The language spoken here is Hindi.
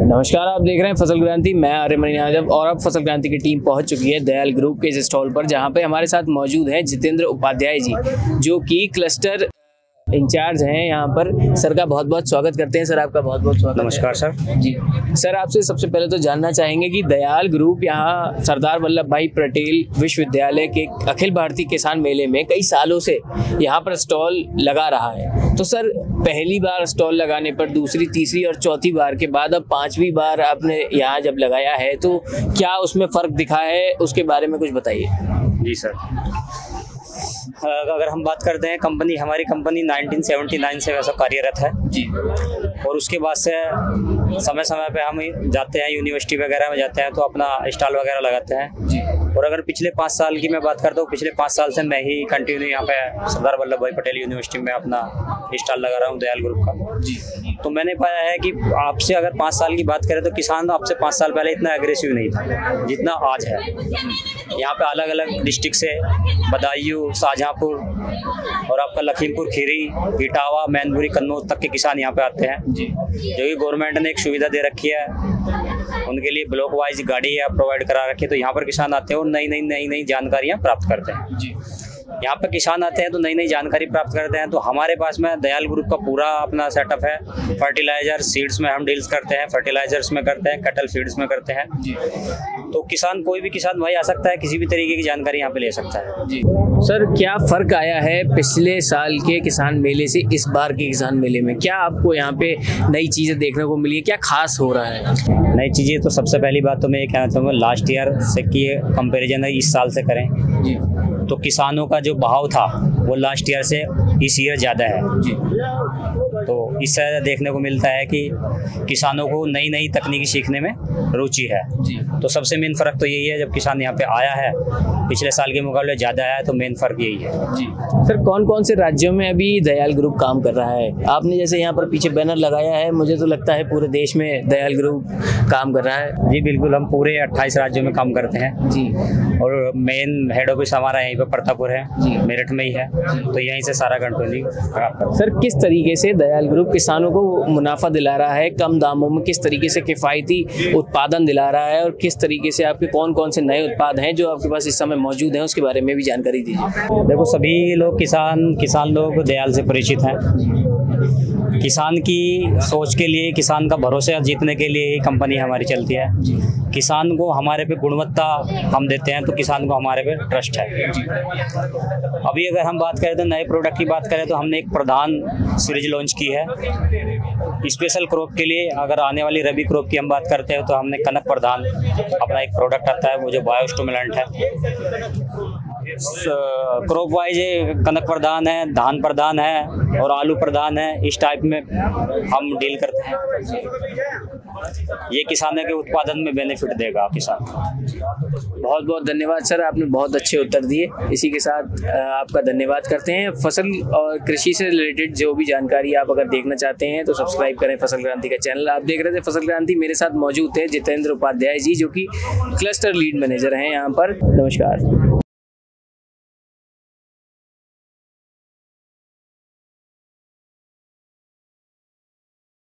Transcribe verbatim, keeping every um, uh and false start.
नमस्कार, आप देख रहे हैं फसल क्रांति। मैं आर्यमणि यादव और अब फसल क्रांति की टीम पहुंच चुकी है दयाल ग्रुप के इस स्टॉल पर, जहां पे हमारे साथ मौजूद हैं जितेंद्र उपाध्याय जी, जो कि क्लस्टर इंचार्ज हैं यहाँ पर। सर का बहुत बहुत स्वागत करते हैं। सर आपका बहुत बहुत स्वागत। नमस्कार सर जी। सर आपसे सबसे पहले तो जानना चाहेंगे कि दयाल ग्रुप यहाँ सरदार वल्लभ भाई पटेल विश्वविद्यालय के अखिल भारतीय किसान मेले में कई सालों से यहाँ पर स्टॉल लगा रहा है। तो सर पहली बार स्टॉल लगाने पर दूसरी, तीसरी और चौथी बार के बाद अब पांचवी बार आपने यहाँ जब लगाया है, तो क्या उसमें फ़र्क दिखा है, उसके बारे में कुछ बताइए। जी सर, अगर हम बात करते हैं कंपनी, हमारी कंपनी नाइनटीन सेवेंटी नाइन से वैसा कार्यरत है जी। और उसके बाद से समय समय पे हम जाते हैं यूनिवर्सिटी वगैरह में जाते हैं तो अपना स्टॉल वगैरह लगाते हैं जी। और अगर पिछले पाँच साल की मैं बात करता हूँ, पिछले पाँच साल से मैं ही कंटिन्यू यहाँ पे सरदार वल्लभ भाई पटेल यूनिवर्सिटी में अपना स्टॉल लगा रहा हूँ दयाल ग्रुप का जी। तो मैंने पाया है कि आपसे अगर पाँच साल की बात करें तो किसान आपसे पाँच साल पहले इतना एग्रेसिव नहीं था जितना आज है। यहाँ पे अलग अलग डिस्ट्रिक्ट से बदायूं, शाहजहाँपुर और आपका लखीमपुर खीरी, इटावा, मैनपुरी, कन्नौज तक के किसान यहाँ पे आते हैं जी। जो कि गवर्नमेंट ने एक सुविधा दे रखी है, उनके लिए ब्लॉक वाइज गाड़ी है प्रोवाइड करा रखी है। तो यहाँ पर किसान आते हैं और नई नई नई नई जानकारियाँ प्राप्त करते हैं जी। यहाँ पर किसान आते हैं तो नई नई जानकारी प्राप्त करते हैं। तो हमारे पास में दयाल ग्रुप का पूरा अपना सेटअप है। फर्टिलाइजर, सीड्स में हम डील्स करते हैं, फर्टिलाइजर्स में करते हैं, कैटल फीड्स में करते हैं जी। तो किसान, कोई भी किसान भाई आ सकता है, किसी भी तरीके की जानकारी यहाँ पे ले सकता है जी। सर क्या फ़र्क आया है पिछले साल के किसान मेले से इस बार के किसान मेले में? क्या आपको यहाँ पे नई चीज़ें देखने को मिली है? क्या खास हो रहा है? नई चीज़ें तो सबसे पहली बात तो मैं ये कहना चाहूँगा, लास्ट ईयर से की कंपेरिजन है इस साल से करें जी, तो किसानों का जो बहाव था वो लास्ट ईयर से इस ईयर ज़्यादा है जी। तो इससे देखने को मिलता है कि किसानों को नई नई तकनीकी सीखने में रुचि है जी। तो सबसे मेन फ़र्क तो यही है, जब किसान यहाँ पे आया है पिछले साल के मुकाबले ज़्यादा आया है, तो मेन फ़र्क यही है जी। सर कौन कौन से राज्यों में अभी दयाल ग्रुप काम कर रहा है? आपने जैसे यहाँ पर पीछे बैनर लगाया है, मुझे तो लगता है पूरे देश में दयाल ग्रुप काम कर रहा है। जी बिल्कुल, हम पूरे अट्ठाईस राज्यों में काम करते हैं जी। और मेन हेड ऑफिस हमारा यहीं पर प्रतापपुर है जी, मेरठ में ही है। तो यहीं से सारा कंट्रोलिंग। सर किस तरीके से दयाल ग्रुप किसानों को मुनाफा दिला रहा है कम दामों में, किस तरीके से किफ़ायती उत्पादन दिला रहा है, और किस तरीके से आपके कौन कौन से नए उत्पाद हैं जो आपके पास इस समय मौजूद हैं, उसके बारे में भी जानकारी दीजिए। देखो, सभी लोग किसान किसान लोग दयाल से परिचित हैं। किसान की सोच के लिए, किसान का भरोसा जीतने के लिए ही कंपनी हमारी चलती है। किसान को हमारे पे गुणवत्ता हम देते हैं तो किसान को हमारे पे ट्रस्ट है। अभी अगर हम बात करें तो नए प्रोडक्ट की बात करें तो हमने एक प्रधान सीरीज लॉन्च की है स्पेशल क्रॉप के लिए। अगर आने वाली रबी क्रॉप की हम बात करते हैं तो हमने कनक प्रधान अपना एक प्रोडक्ट आता है, वो जो बायोस्टिमुलेंट है। क्रॉप वाइज कनक प्रधान है, धान प्रधान है और आलू प्रधान है, इस टाइप में हम डील करते हैं। ये किसानों के उत्पादन में बेनिफिट देगा किसान को। बहुत बहुत धन्यवाद सर, आपने बहुत अच्छे उत्तर दिए। इसी के साथ आपका धन्यवाद करते हैं। फसल और कृषि से रिलेटेड जो भी जानकारी आप अगर देखना चाहते हैं तो सब्सक्राइब करें फसल क्रांति का चैनल। आप देख रहे थे फसल क्रांति, मेरे साथ मौजूद थे जितेंद्र उपाध्याय जी, जो कि क्लस्टर लीड मैनेजर हैं यहाँ पर। नमस्कार।